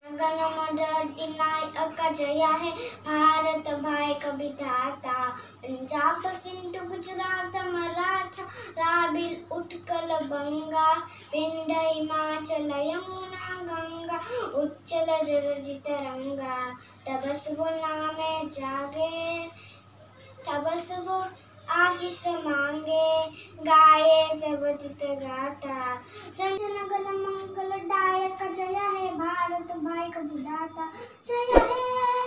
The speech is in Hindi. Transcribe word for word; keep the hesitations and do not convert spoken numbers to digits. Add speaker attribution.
Speaker 1: जनगणमन जय है भारत भाई का विधाता। पंजाब सिंधु गुजरात मराठा राबिल उत्कल बंगा विंध्य हिमाचल यमुना गंगा उच्चल जलधि तरंगा। तब शुभ नामे जागे तब शुभ आशीष मांगे गाये तब चित गाता। जन गण मंगल दायक जय है भारत भाई का विधाता। जय है